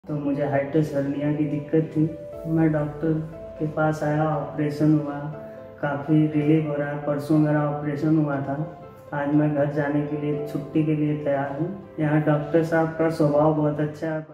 तो मुझे hiatus hernia की दिक्कत थी। मैं डॉक्टर के पास आया, ऑपरेशन हुआ, काफ़ी रिलीफ हो रहा है। परसों मेरा ऑपरेशन हुआ था। आज मैं घर जाने के लिए छुट्टी के लिए तैयार हूँ। यहाँ डॉक्टर साहब का स्वभाव बहुत अच्छा है।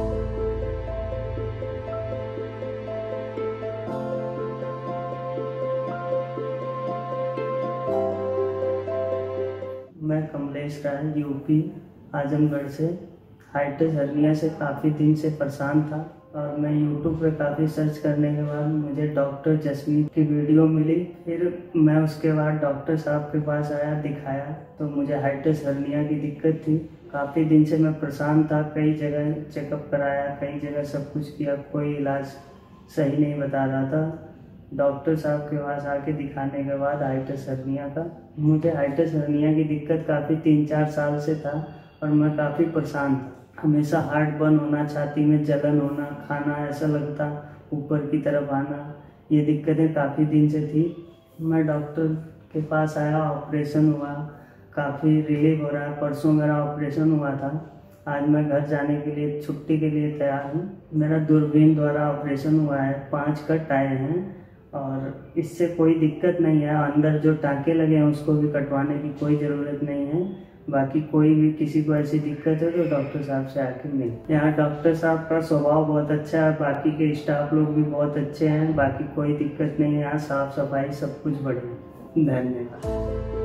मैं कमलेश राय, यूपी आजमगढ़ से हाइटस हर्निया से काफ़ी दिन से परेशान था और मैं यूट्यूब पे काफ़ी सर्च करने के बाद मुझे डॉक्टर जसमीत की वीडियो मिली। फिर मैं उसके बाद डॉक्टर साहब के पास आया, दिखाया तो मुझे हाइटस हर्निया की दिक्कत थी। काफ़ी दिन से मैं परेशान था, कई जगह चेकअप कराया, कई जगह सब कुछ किया, कोई इलाज सही नहीं बता रहा था। डॉक्टर साहब के पास आके दिखाने के बाद हाइटस हर्निया का मुझे हाइटस हर्निया की दिक्कत काफ़ी 3-4 साल से था और मैं काफ़ी परेशान था। हमेशा हार्ट बर्न होना, छाती में जलन होना, खाना ऐसा लगता ऊपर की तरफ आना, ये दिक्कतें काफ़ी दिन से थी। मैं डॉक्टर के पास आया, ऑपरेशन हुआ, काफ़ी रिलीफ हो रहा है। परसों मेरा ऑपरेशन हुआ था। आज मैं घर जाने के लिए छुट्टी के लिए तैयार हूँ। मेरा दूरबीन द्वारा ऑपरेशन हुआ है, 5 कट आए हैं और इससे कोई दिक्कत नहीं है। अंदर जो टाँके लगे हैं उसको भी कटवाने की कोई ज़रूरत नहीं है। बाकी कोई भी किसी को ऐसी दिक्कत है तो डॉक्टर साहब से आके मिले। यहाँ डॉक्टर साहब का स्वभाव बहुत अच्छा है, बाकी के स्टाफ लोग भी बहुत अच्छे हैं। बाकी कोई दिक्कत नहीं है, यहाँ साफ सफाई सब कुछ बढ़िया। धन्यवाद।